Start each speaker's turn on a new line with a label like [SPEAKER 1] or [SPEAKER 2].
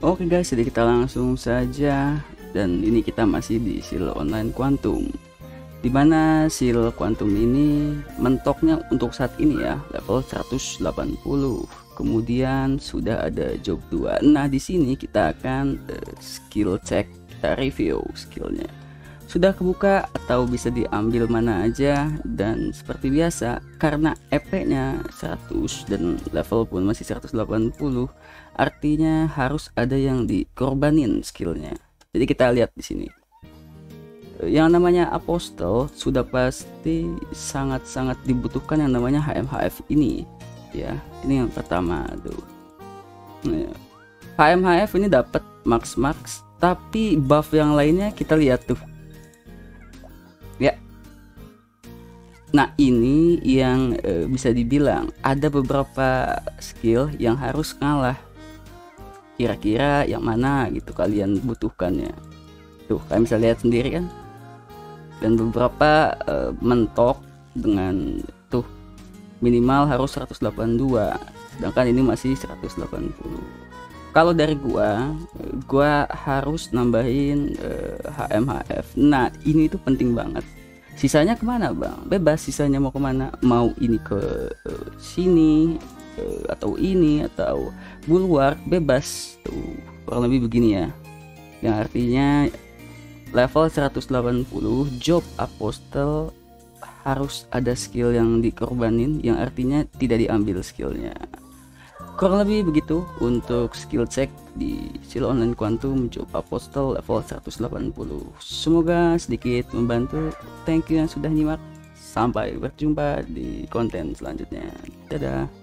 [SPEAKER 1] Oke guys, jadi kita langsung saja, dan ini kita masih di Seal Online Quantum, dimana Seal Quantum ini mentoknya untuk saat ini ya level 180. Kemudian sudah ada job 2. Nah di sini kita akan skill check, kita review skillnya. Sudah kebuka atau bisa diambil mana aja, dan seperti biasa karena EP-nya 100 dan level pun masih 180, artinya harus ada yang dikorbanin skillnya. Jadi kita lihat di sini. Yang namanya Apostle sudah pasti sangat-sangat dibutuhkan yang namanya HMHF ini ya. Ini yang pertama tuh. HMHF ini dapat max, tapi buff yang lainnya kita lihat tuh. Ya. Nah, ini yang bisa dibilang ada beberapa skill yang harus ngalah. Kira-kira yang mana gitu kalian butuhkannya. Tuh, kalian bisa lihat sendiri kan. Dan beberapa mentok dengan tuh minimal harus 182, sedangkan ini masih 180. Kalau dari gua harus nambahin HMHF. Nah ini tuh penting banget. Sisanya kemana bang? Bebas, sisanya mau kemana, mau ini ke sini atau ini atau bulwark, bebas tuh, kurang lebih begini ya. Yang artinya level 180 job Apostle harus ada skill yang dikorbanin, yang artinya tidak diambil skillnya. Kurang lebih begitu untuk skill check di Seal Online Quantum job Apostle level 180. Semoga sedikit membantu. Thank you yang sudah nyimak. Sampai berjumpa di konten selanjutnya. Dadah.